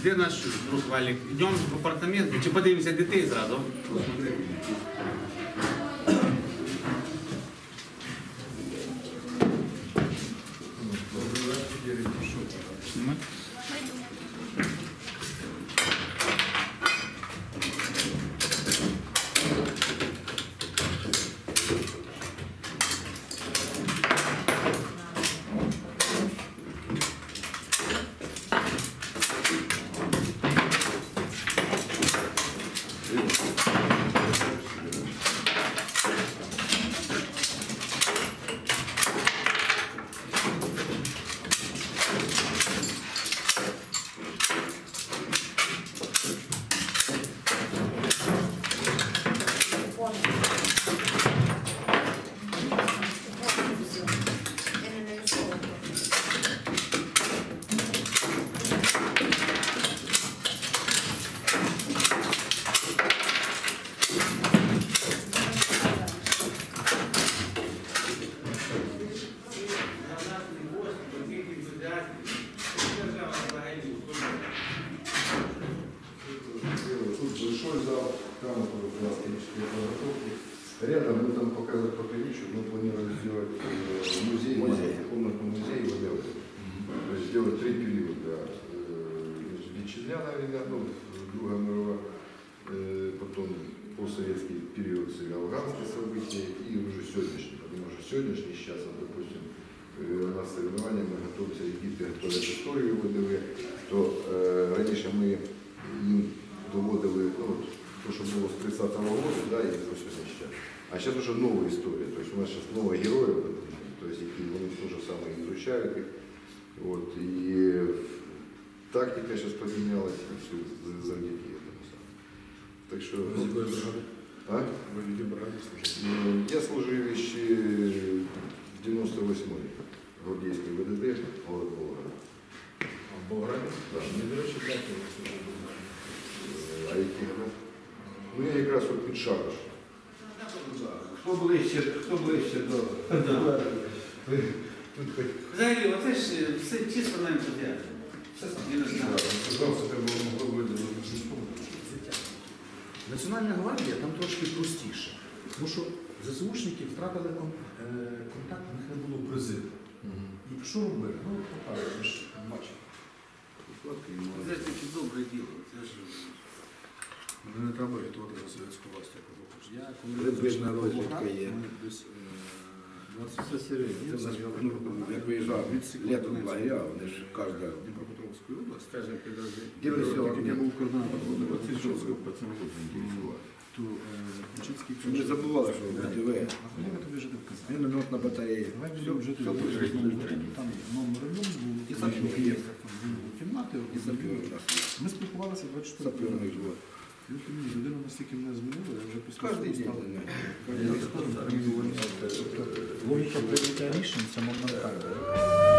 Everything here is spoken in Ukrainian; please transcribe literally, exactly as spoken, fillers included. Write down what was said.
Де наш друг Валік? Йдемо в апартаменти, чи подивимося дітей зразу? Большой зал, там классические подготовки. Рядом мы там показывать пока ничего, мы планируем сделать музей, музей. комнатный музей в Америке. То есть сделать три периода. Вітчизняна війна, ну, Друга мирова, потом постсоветский период, афганские события и уже сегодняшний. Потому что сегодняшний сейчас, вот, допустим, у нас соревнования, мы готовимся, Египте готовят историю ВДВ, то э, раньше мы им доводили, ну, вот, то, что было с тридцатого года, да, и то, что сейчас. А сейчас уже новая история, то есть у нас сейчас новые герои, то есть они то же самое изучают их, вот, и тактика сейчас поменялась, и все завдяки этому самому. Так что... А? Я служил еще в девяносто восьмой гвардейской ВДД, город Болград. А в Болграді? Да. Не, до речі, так, я служив. А які года? Ну я якраз от під Шараш. Хто ближче, хто ближче до... Взагалі, оце ж все чисто на ентузіазм. Я не знаю. Національна гвардія там трошки простіше, тому що ЗСУшники втратили контакт, у них не було призиву. І що робили? Ну, так, ви ж бачите. Це ж таке добре діло. Це ж... Не треба агітувати за совєтську власть, як ви хочете. Я Приблизна розвідка є. Як виїжджав літом в лагеря, вони ж кожна Дніпропетровської області, Я був координатором. то Кучицький Не забували, що в ВДВ. Коли ви тобі жити в Казахстані? Мінометна батарея. Давай будемо жити в Казахстані. Там номер один був, І сапер. кімнати. І сапер. Ми спілкувалися двадцять чотири години. І от мені людина настільки мене змінила, я вже після Кожен цього день. став. Логіка прийняття рішень – це моментально.